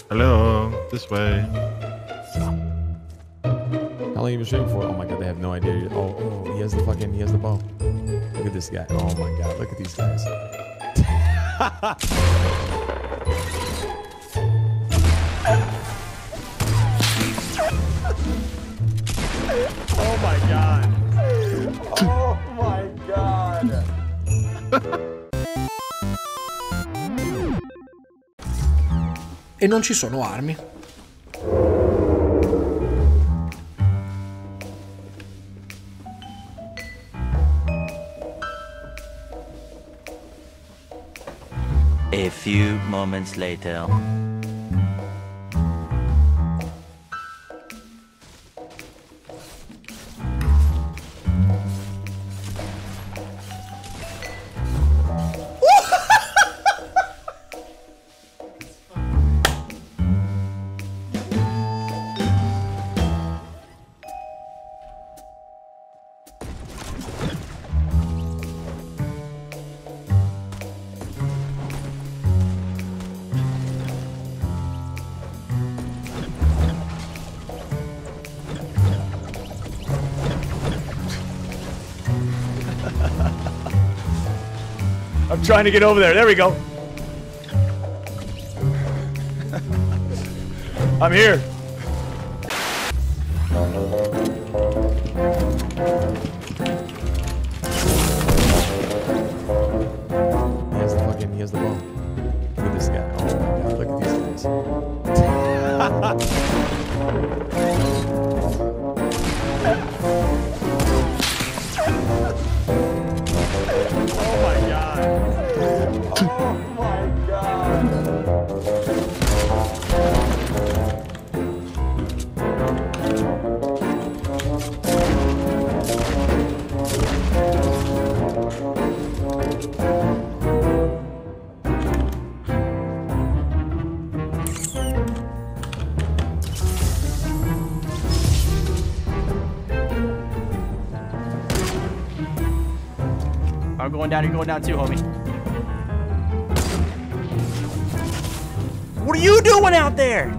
Hello, this way. How long you been streaming for? Oh my god, they have no idea. Oh, he has the bow. Look at this guy. Oh my god, look at these guys. Oh my god. Oh my god. E non ci sono armi. A few moments later. I'm trying to get over there. There we go. I'm here. He has the bow. Look at this guy. Oh my god, look at these guys. Oh my god. Oh my god. I'm going down, you're going down too, homie. What are you doing out there?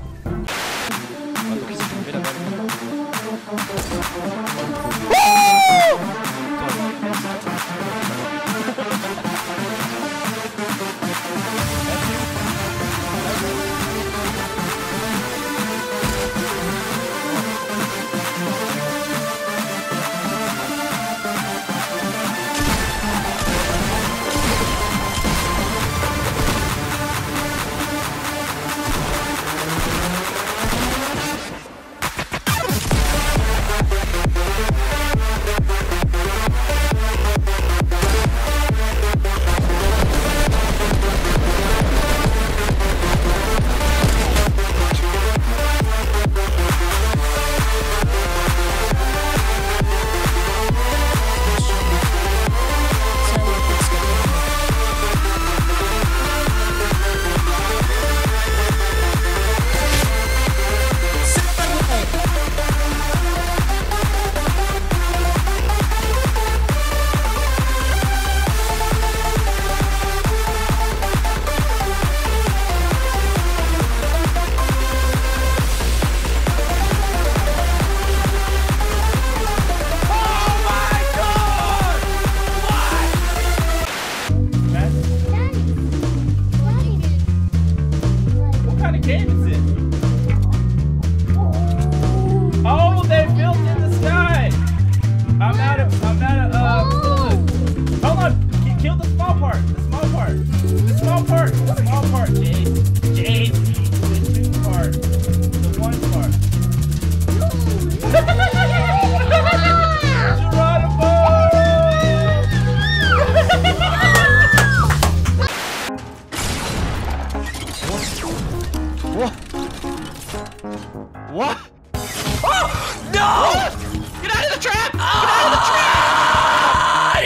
Oh, they built in the sky! I'm out of hold on! Kill the small part! Jade! The 2 part! The 1 part! What? Oh! No! What? Get out of the trap! Get out of the trap!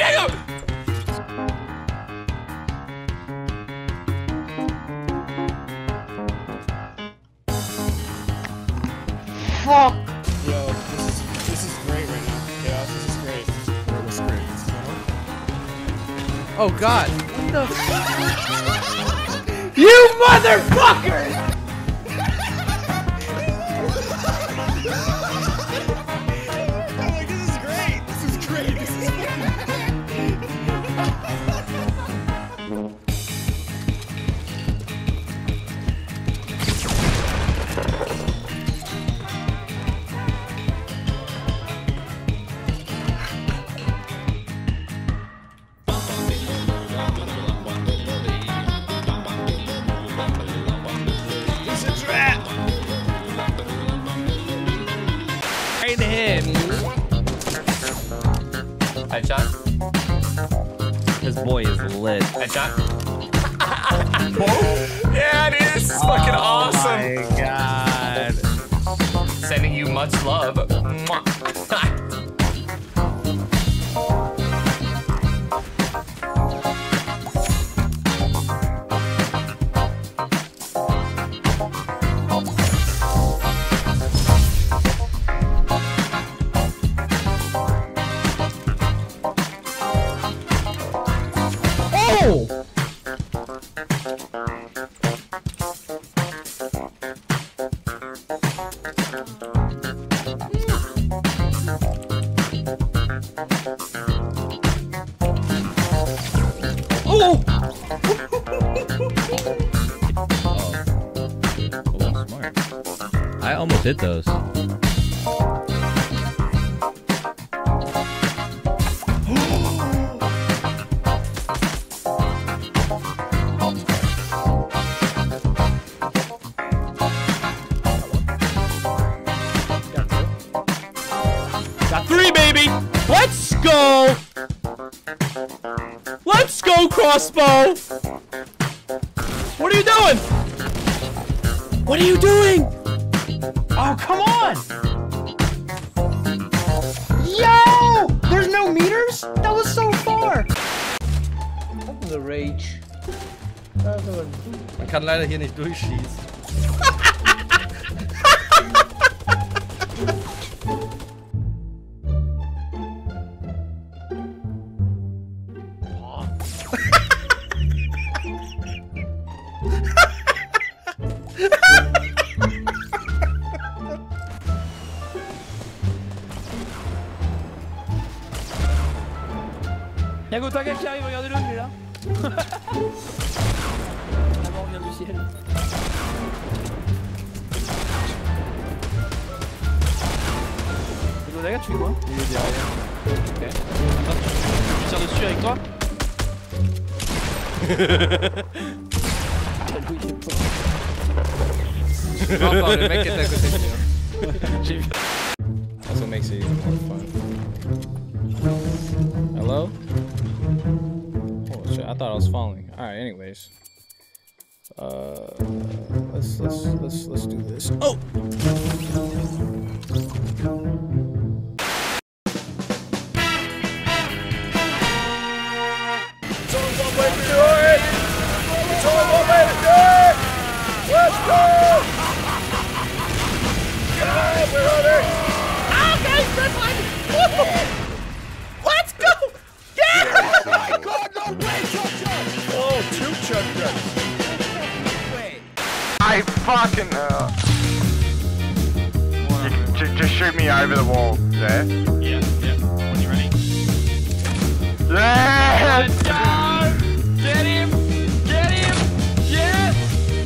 Fuck! Yo, this is great right now. Chaos, this is great. What's great? Oh god. You motherfucker! him. Headshot. This boy is lit. Headshot. Yeah, dude, this is fucking awesome. Oh my god. Sending you much love. Mwah. Oh, smart. I almost hit those. Got 3, baby. Let's go. Let's go, crossbow. What are you doing? What are you doing? Oh, come on! Yo! There's no meters? That was so far! The Rage. Man kann leider hier nicht durchschießen. Y'a Gotaga qui arrive, regardez-le, il est là. La mort vient du ciel. Et Gotaga, tu fais quoi? Il est derrière. Ok. Tu tires dessus avec toi? Non, non, le mec est à côté de lui. J'ai vu. That's what makes it even more fun. Hello? Oh shit, I thought I was falling. Alright, anyways. Let's do this. Oh! I fucking just shoot me over the wall there. Yeah, yeah. When you ready? Yeah! Get him! Get him! Yes!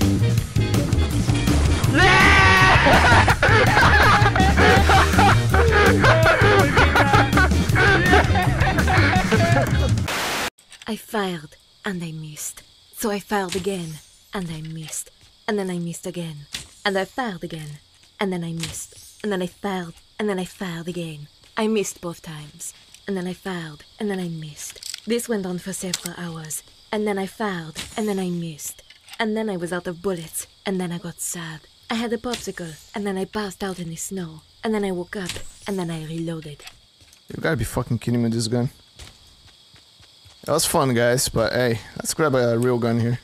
I fired, and I missed. So I fired again, and I missed. And then I missed again. And I fired again. And then I missed. And then I fired, and then I fired again. I missed both times. And then I fired, and then I missed. This went on for several hours. And then I fired, and then I missed. And then I was out of bullets, and then I got sad. I had a popsicle, and then I passed out in the snow. And then I woke up, and then I reloaded. You gotta be fucking kidding me with this gun. That was fun, guys, but hey, let's grab a real gun here.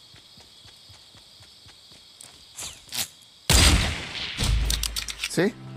See?